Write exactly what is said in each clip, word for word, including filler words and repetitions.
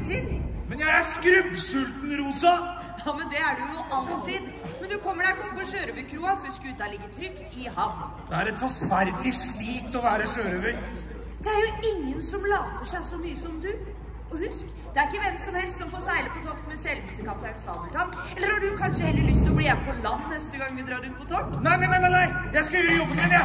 til. Men jeg er skrubbsulten, Rosa. Ja, men det er du jo alltid. Men du kommer deg ikke på sjørøverkroa før skuta ligger trygt i havn. Det er et forferdelig slit å være sjørøver. Det er jo ingen som later seg så mye som du. Og husk, det er ikke hvem som helst som får seile på tokt med selveste kaptein Sabeltann. Eller har du kanskje heller lyst til å bli igjen på land neste gang vi drar ut på tokt? Nei, nei, nei, nei, jeg skal gjøre jobben min, ja.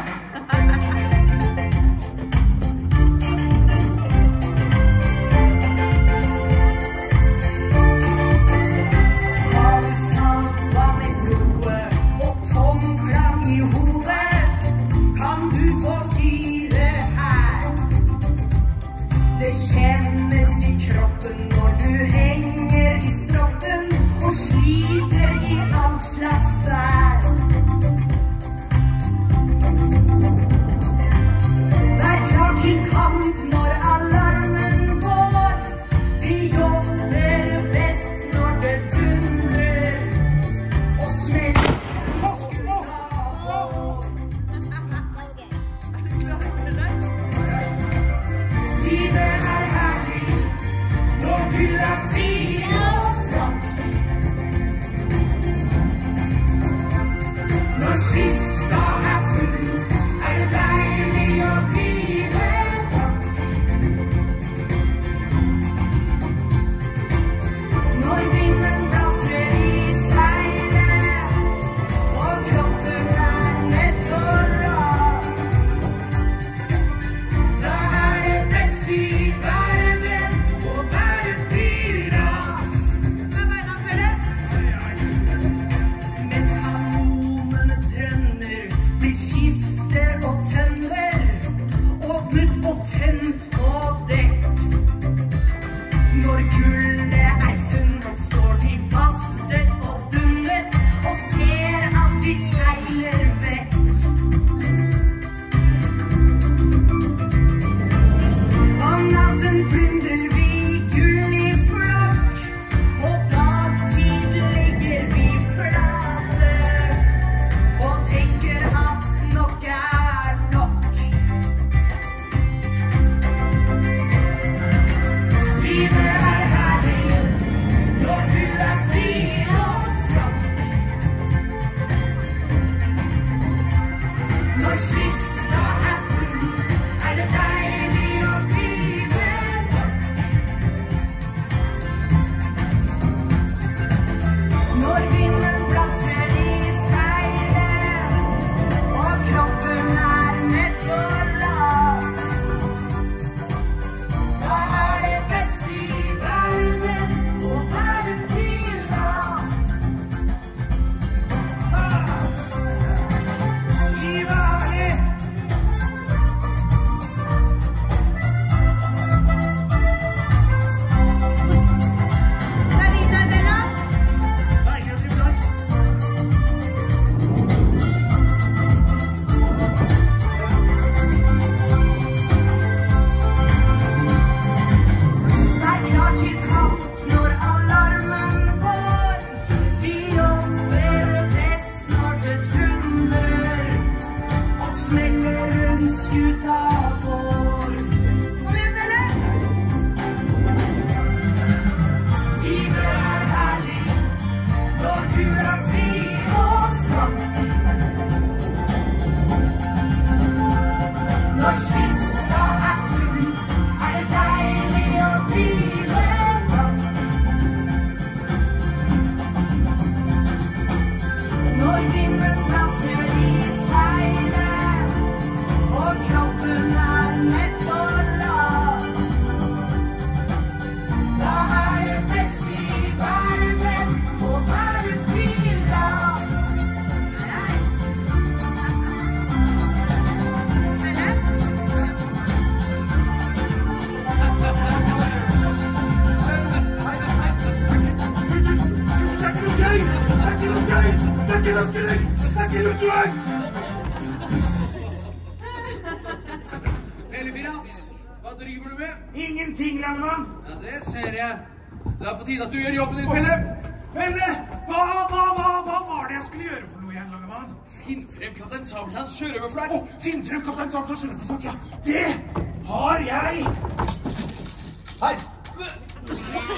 Ingenting, Langemann. Ja, det ser jeg. Det er på tide at du gjør jobben din, Pelle. Men hva, hva, hva, hva var det jeg skulle gjøre for noe igjen, Langemann? Finn frem kaptein Sabeltanns sjørøverflagg. Å, finn frem kaptein Sabeltanns sjørøverflagg, ja. Det har jeg. Her.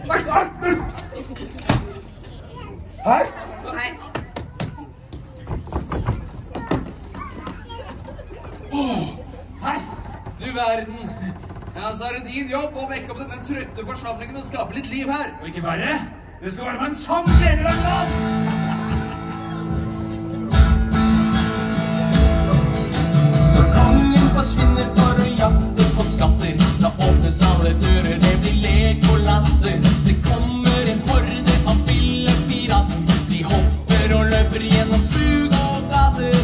Hei? Nei. Hei? Du verden. Ja, så er det din jobb å vekke opp denne trøtte forsamlingen og skape litt liv her. Og ikke verre. Det skal være med en sånn leder av land. Når kongen forsvinner for å jakte på skatter, da åpnes alle dører, det blir lek og latter. Det kommer en horde av ville pirater. De hopper og løper gjennom stug og gater.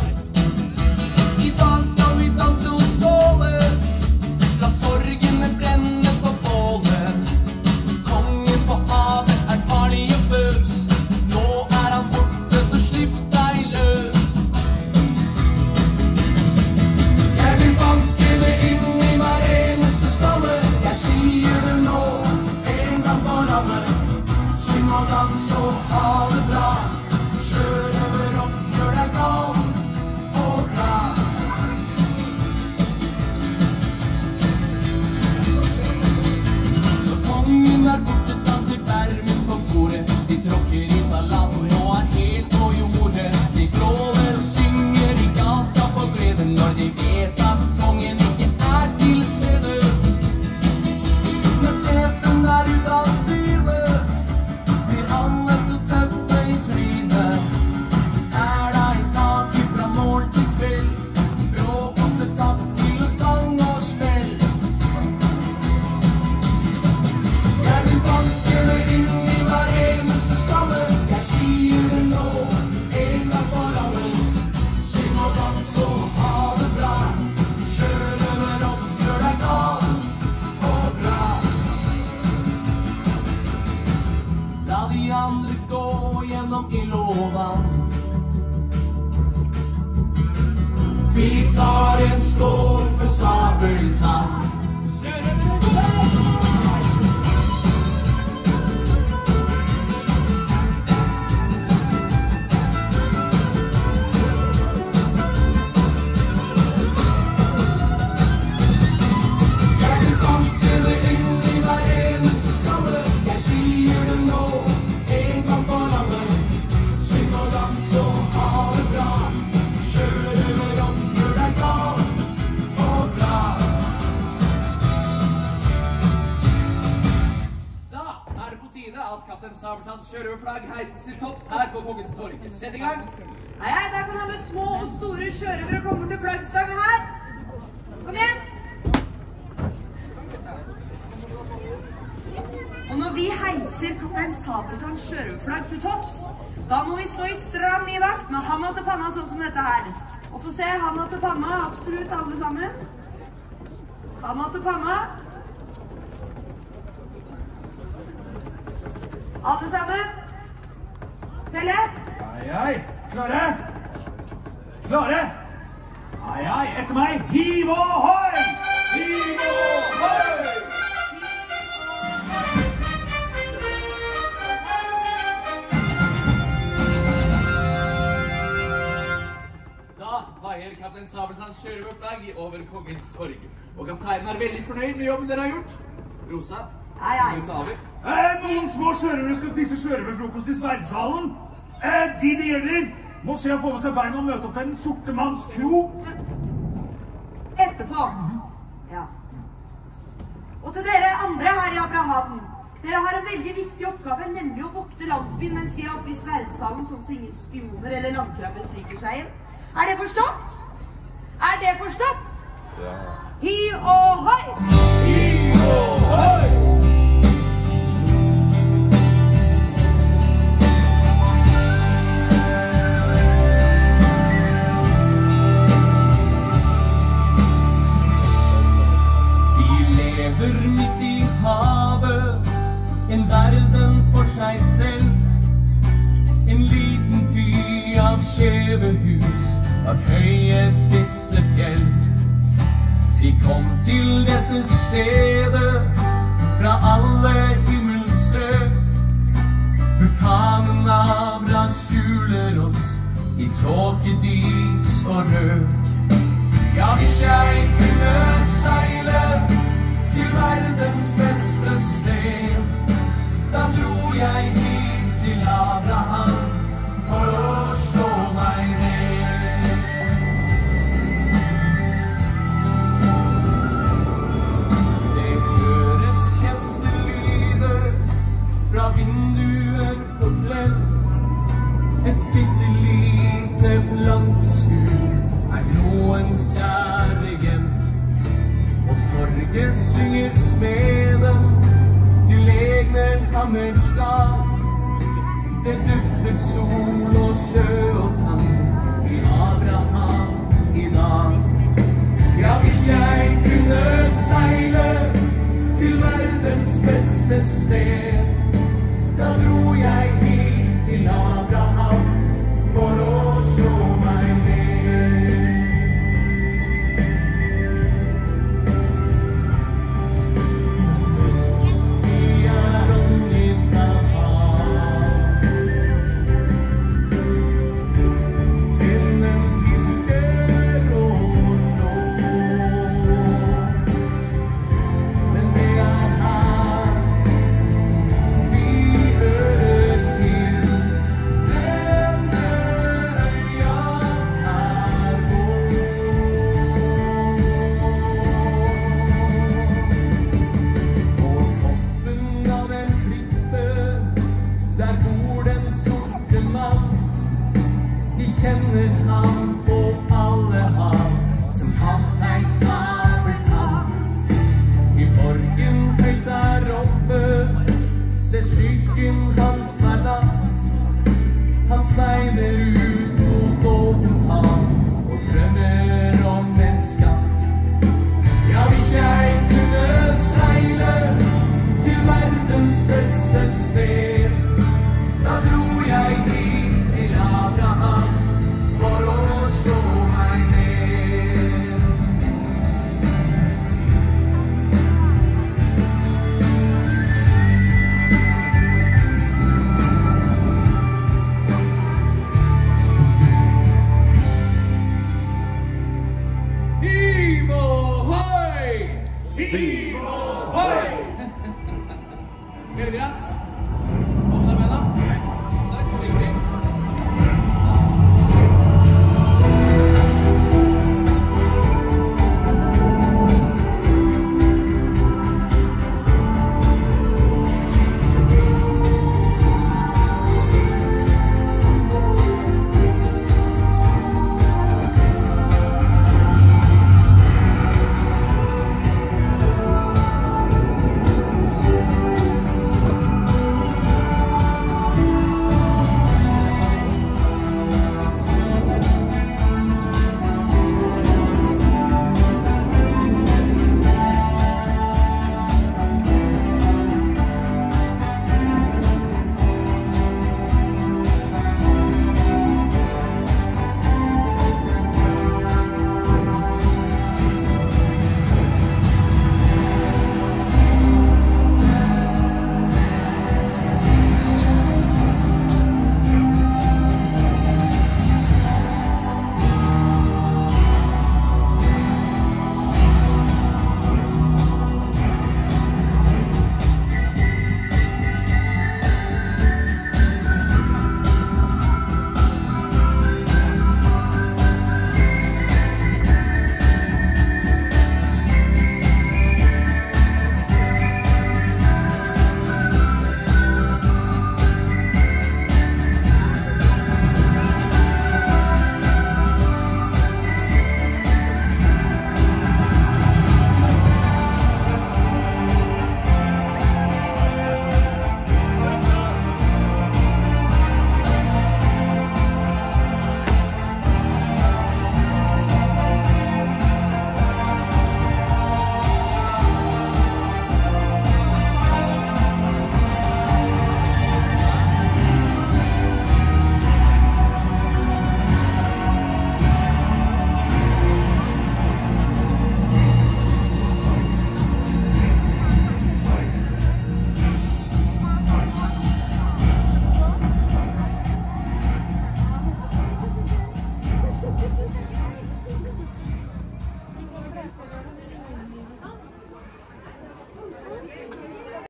I dag skal vi danse og skåle. La sorgene brenne på bålet. Kongen på havet er farlig og bøs. Nå er han borte, så slipp deg løs. Jeg vil banke det inn i hver eneste stamme. Jeg sier det nå, en gang for alle. Syng og dans og ha det bra. Sjørøver opp, gjør deg gal og glad. Kongen er borte, danser dermen på bordet. De tråkker i salaten og er helt på jordet. De skråler og synger i galskap og glede når de vet at kongen ikke er til stede. Når sepen er ut av syne, blir alle så tøffe i trynet. Er deg taket fra morgen til kveld, bråk og spetakkel og sang og smell. Jeg vil banke det inn i hver eneste stamme. Jeg sier det nå, en gang for alle. Syng og dans og ha det bra. Sjørøver opp, gjør deg gal og glad. La de andre gå gjennom ild og vann. Vi tar en skål for Sabeltann. Jeg vil banke det inn i hver eneste skalle. Jeg sier det nå, en gang for alle. Syng og dans og ha det bra. Sjørøver opp, gjør deg gal og glad. Da er det på tide at kaptein Sabeltanns sjørøverflagg heises til topps her på Kongens torg. Sett i gang. Nei, nei, der kan alle små og store sjørøvere komme til flaggstangen her. Kom igjen. Og når vi heiser kaptein Sabeltanns sjørøverflagg til topps, da må vi stå i stram i vakt med handa til panna sånn som dette her. Og få se handa til panna, absolutt alle sammen. Handa til panna. Alle sammen. Pelle. Hei, hei. Klare? Klare? Hei, hei. Etter meg. Hiv og hoi! Hiv og hoi! Da veier kaptein Sabeltanns sjørøverflagg over Kongens torg. Og kapteinen er veldig fornøyd med jobben dere har gjort. Rosa, Hei, hei. du tar over. Eh, noen små sjørøvere skal spise sjørøverfrokost i Sverdshallen. Eh, de det gjelder må se å få med seg beina og møte opp til den sorte manns kro. Etterpå. Ja. Og til dere andre her i Abrahavn. Dere har en veldig viktig oppgave, nemlig å vokte landsbyen mens vi er oppe i Sverdshallen, sånn som ingen spioner eller landkrabber sniker seg inn. Er det forstått? Er det forstått? Ja. Hiv og hoi! Hiv og hoi! Lever midt i havet, en verden for seg selv. En liten by av skjeve hus, av høye spisse fjell. De kom til dette stedet fra alle himmelstrøk. Vulkanen Abra skjuler oss i tåkedys og røk. Ja, hvis jeg kunne seile til verdens beste sted, Da dro jeg hit til Abraham for å slå meg ned. Det høres kjente lyder fra vinduer på pledd. Et bitte lite blankeskur er noens kjære hjem. Og torget synger smeden til egner hammerslag. Det dufter sol og sjø og tang i Abraham i dag. Ja, hvis jeg kunne seile til verdens beste sted, da dro jeg hit til Abraham for å slå meg ned. Vi er omgitt av hav. Vinden hvisker og slår. Men det er her vi hører til. Denne øya er vår. På toppen av en klippe, der bor den sorte mann. De kjenner ham på alle hav, som kaptein Sabeltann. I borgen høyt der oppe, ser skyggen hans hver natt. Han sveiver ut mot åpent hav og drømmer om en skatt. Ja, hvis jeg kunne seile til verdens beste sted, da dro jeg hit til Abraham for å slå meg ned. Hiv ohoi! Hiv ohoi! Gjør det greit? Hva med deg med da? Takk, lykke til.